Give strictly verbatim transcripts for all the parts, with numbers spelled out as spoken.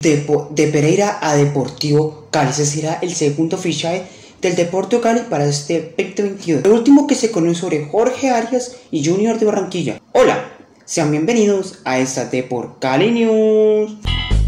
De, de Pereira a Deportivo Cali. Ese será el segundo fichaje del Deportivo Cali para este veinte veintidós. Lo último que se conoce sobre Jorge Arias y Junior de Barranquilla. Hola, sean bienvenidos a esta Deport Cali News.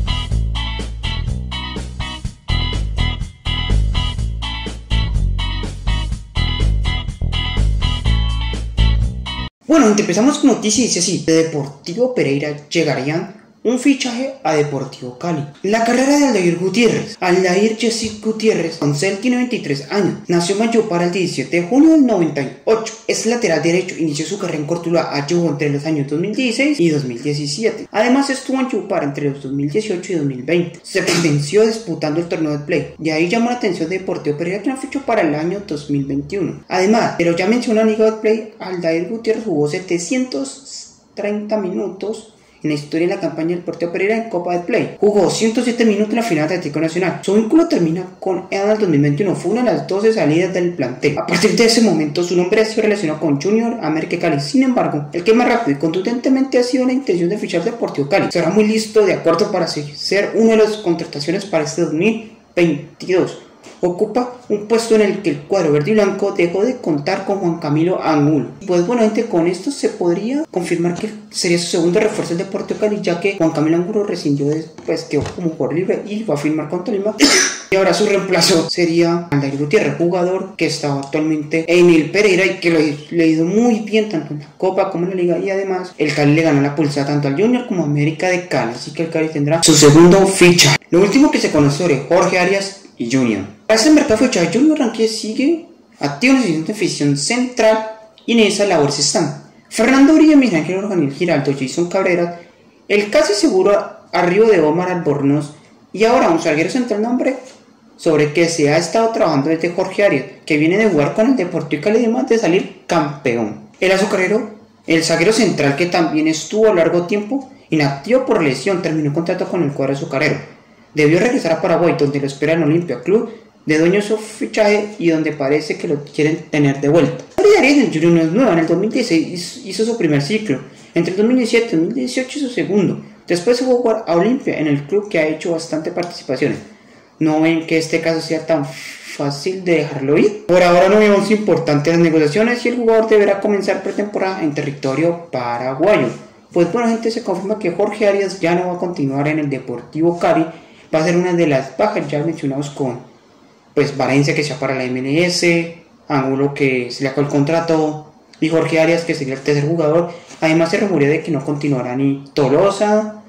Bueno, empezamos con noticias y dice así: de Deportivo Pereira llegarían un fichaje a Deportivo Cali. La carrera de Aldair Gutiérrez. Aldair Jessic Gutiérrez Concel tiene veintitrés años. Nació en Mayopar el diecisiete de junio del noventa y ocho. Es lateral derecho. Inició su carrera en Cortuluá Ayubo entre los años dos mil dieciséis y dos mil diecisiete. Además estuvo en Yupar entre los dos mil dieciocho y dos mil veinte. Se potenció disputando el torneo de Play. Y ahí llamó la atención de Deportivo Pereira, que lo fichó para el año dos mil veintiuno. Además, pero ya mencionó la Liga de Play, Aldair Gutiérrez jugó setecientos treinta minutos en la historia de la campaña del Deportivo Pereira en Copa de Play. Jugó ciento siete minutos en la final de Atlético Nacional. Su vínculo termina con EAN dos mil veintiuno. Fue una de las doce salidas del plantel. A partir de ese momento, su nombre ha sido relacionado con Junior América Cali. Sin embargo, el que más rápido y contundentemente ha sido la intención de fichar Deportivo Cali. Será muy listo de acuerdo para ser una de las contrataciones para este dos mil veintidós. Ocupa un puesto en el que el cuadro verde y blanco dejó de contar con Juan Camilo Angulo. Pues bueno, gente, con esto se podría confirmar que sería su segundo refuerzo del Deportivo Cali, ya que Juan Camilo Angulo rescindió, pues quedó como jugador libre y va a firmar con Tolima. Y ahora su reemplazo sería Aldair Gutiérrez, jugador que está actualmente en el Pereira y que le ha ido muy bien tanto en la Copa como en la Liga. Y además el Cali le ganó la pulsada tanto al Junior como a América de Cali, así que el Cali tendrá su segundo ficha. Lo último que se conoce sobre Jorge Arias y Junior. Para este mercado de fichaje, Junior Barranquilla sigue activo en la siguiente afición central y en esa labor se están Fernando Uribe, Miguel Ángel Organil Giraldo, Jason Cabrera, el casi seguro arribo de Omar Albornoz y ahora un zaguero central nombre sobre que se ha estado trabajando desde Jorge Arias, que viene de jugar con el Deportivo Cali y además de salir campeón. El azucarero, el zaguero central que también estuvo a largo tiempo inactivo por lesión, terminó contrato con el cuadro azucarero. Debió regresar a Paraguay, donde lo espera en Olimpia Club, de dueño su fichaje y donde parece que lo quieren tener de vuelta. Arias en el Junior no es nueva. En el dos mil dieciséis hizo su primer ciclo, entre el dos mil diecisiete y dos mil dieciocho su segundo. Después se fue a jugar a Olimpia, en el club que ha hecho bastante participaciones. ¿No ven que este caso sea tan fácil de dejarlo ir? Por ahora no vemos importantes negociaciones y el jugador deberá comenzar pretemporada en territorio paraguayo. Pues bueno, gente, se confirma que Jorge Arias ya no va a continuar en el Deportivo Cali. Va a ser una de las bajas ya mencionados con pues Valencia, que sea para la M L S, Angulo, que se le acabó el contrato, y Jorge Arias, que sería el tercer jugador. Además se rumorea de que no continuará ni Tolosa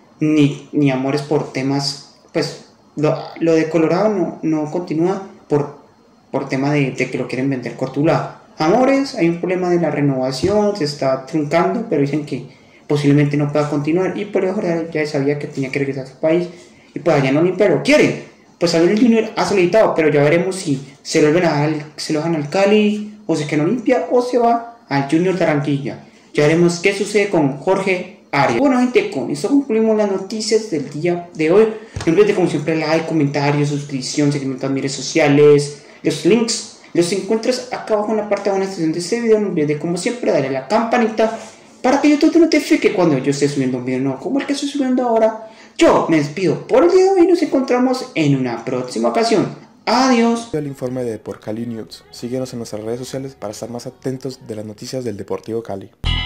ni, ni Amores por temas, pues lo, lo de Colorado no, no continúa por, por tema de, de que lo quieren vender Cortuluá. Amores, hay un problema de la renovación, se está truncando, pero dicen que posiblemente no pueda continuar, y por eso ya sabía que tenía que regresar a su país. Y pues allá en Olimpia lo quieren. Pues a ver, el Junior ha solicitado, pero ya veremos si se lo, al, se lo dejan al Cali, o se queda en Olimpia, o se va al Junior de Barranquilla. Ya veremos qué sucede con Jorge Arias. Bueno, gente, con eso concluimos las noticias del día de hoy. No olvides, como siempre, like, comentarios, suscripción, seguimiento a mis redes sociales. Los links los encuentras acá abajo en la parte de una descripción de este video. No olvides, como siempre, darle a la campanita para que YouTube te notifique cuando yo esté subiendo un video nuevo como el que estoy subiendo ahora. Yo me despido por el día de hoy y nos encontramos en una próxima ocasión. Adiós. El informe de Deport Cali News. Síguenos en nuestras redes sociales para estar más atentos de las noticias del Deportivo Cali.